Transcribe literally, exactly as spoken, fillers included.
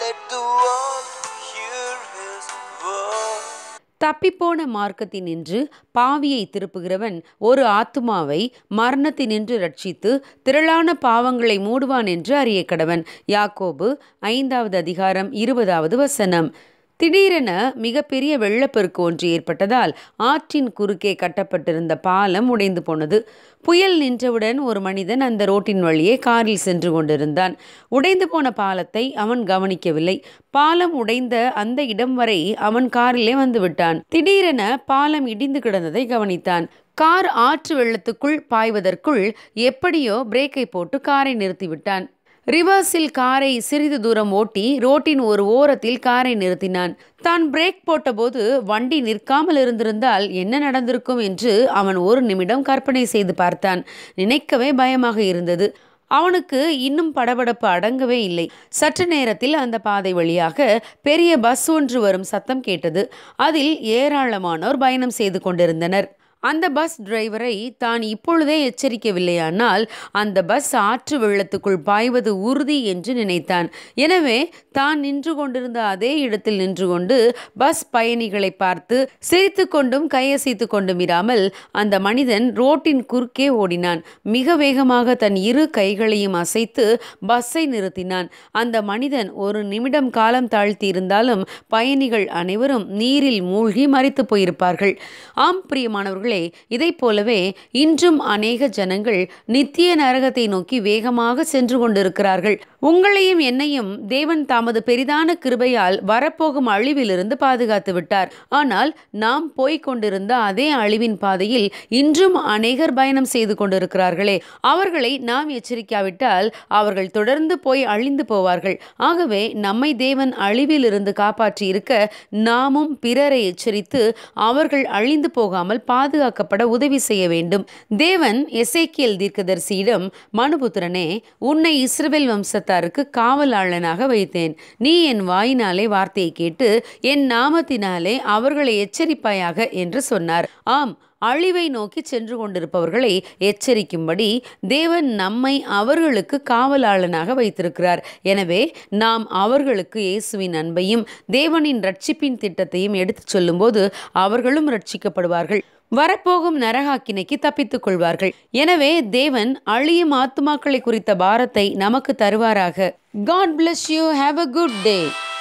Let the world hear his word. தப்பிப்போன மார்க்கத்தினின்று பாவியை திருப்புகிறவன் ஒரு ஆத்துமாவை மரணத்தினின்று ரட்சித்து திரளான பாவங்களை மூடுவான் என்று அறிய கடவன். யாக்கோபு ஐந்தாவது அதிகாரம் இருபதாவது வசனம். திடீரென மிகப்பெரிய வெள்ளப்பெருக்கு ஒன்று ஏற்பட்டதால் ஆற்றின் குறுக்கே கட்டப்பட்டிருந்த பாலம் உடைந்து போனது. புயல் நின்றவுடன் ஒரு மனிதன் அந்த ரோட்டின் வழியே காரில் சென்று கொண்டிருந்தான். உடைந்து போன பாலத்தை அவன் கவனிக்கவில்லை. பாலம் உடைந்த அந்த இடம் வரை அவன் காரிலே வந்து விட்டான். திடீரென பாலம் இடிந்து கிடந்ததை கவனித்தான். கார் ஆற்று வெள்ளத்துக்குள் பாய்வதற்குள் எப்படியோ பிரேக்கை போட்டு காரை நிறுத்திவிட்டான். ரிவர்ஸில் காரை சிறிது தூரம் ஓட்டி ரோட்டின் ஒரு ஓரத்தில் காரை நிறுத்தினான். தான் பிரேக் போட்டபோது வண்டி நிற்காமல் இருந்திருந்தால் என்ன நடந்திருக்கும் என்று அவன் ஒரு நிமிடம் கற்பனை செய்து பார்த்தான். நினைக்கவே பயமாக இருந்தது. அவனுக்கு இன்னும் படபடப்பு அடங்கவே இல்லை. சற்று நேரத்தில் அந்த பாதை வழியாக பெரிய பஸ் ஒன்று வரும் சத்தம் கேட்டது. அதில் ஏராளமானோர் பயணம் செய்து கொண்டிருந்தனர். அந்த பஸ் டிரைவரை தான் இப்பொழுதே எச்சரிக்கவில்லையானால் அந்த பஸ் ஆற்று வெள்ளத்துக்குள் பாய்வது உறுதி என்று நினைத்தான். எனவே தான் நின்று கொண்டிருந்த அதே இடத்தில் நின்று கொண்டு பஸ் பயணிகளை பார்த்து சிரித்து கொண்டும் கையசைத்து கொண்டும் இராமல் அந்த மனிதன் ரோட்டின் குறுக்கே ஓடினான். மிக வேகமாக தன் இரு கைகளையும் அசைத்து பஸ்ஸை நிறுத்தினான். அந்த மனிதன் ஒரு நிமிடம் காலம் தாழ்த்தி இருந்தாலும் பயணிகள் அனைவரும் நீரில் மூழ்கி மரித்து போயிருப்பார்கள். ஆம் பிரியமானவர்களே, இதை போலவே இன்றும் அநேக ஜனங்கள் நித்திய நரகத்தை நோக்கி வேகமாக சென்று கொண்டிருக்கிறார்கள். உங்களையும் என்னையும் தேவன் தமது பெரிதான கிருபையால் வரப்போகும் அழிவிலிருந்து பாதுகாத்து விட்டார். ஆனால் நாம் போய்கொண்டிருந்த அதே அழிவின் பாதையில் இன்றும் அநேகர் பயணம் செய்து கொண்டிருக்கிறார்களே. அவர்களை நாம் எச்சரிக்காவிட்டால் அவர்கள் தொடர்ந்து போய் அழிந்து போவார்கள். ஆகவே நம்மை தேவன் அழிவிலிருந்து காப்பாற்றி இருக்க நாமும் பிறரை எச்சரித்து அவர்கள் அழிந்து போகாமல் பாதுகாக்கப்பட உதவி செய்ய வேண்டும். தேவன் எசேக்கியேல் தீர்க்கதரிசியிடம், மனுபுத்திரனே, உன்னை இஸ்ரவேல் வம்சத்தாருக்கு காவலாளனாக வைத்தேன். நீ என் வாயினாலே வார்த்தையை கேட்டு என் நாமத்தினாலே அவர்களை எச்சரிப்பாயாக என்று சொன்னார். ஆம், அழிவை நோக்கி சென்று கொண்டிருப்பவர்களை எச்சரிக்கும்படி தேவன் நம்மை அவர்களுக்கு காவலாளனாக வைத்திருக்கிறார். எனவே நாம் அவர்களுக்கு இயேசுவின் அன்பையும் தேவனின் ரட்சிப்பின் திட்டத்தையும் எடுத்துச் சொல்லும்போது அவர்களும் ரட்சிக்கப்படுவார்கள். வரப்போகும் நரகாக்கினைக்கு தப்பித்துக் கொள்வார்கள். எனவே தேவன் அழியும் ஆத்துமாக்களை குறித்த பாரத்தை நமக்கு தருவாராக. God bless you. Have a good day.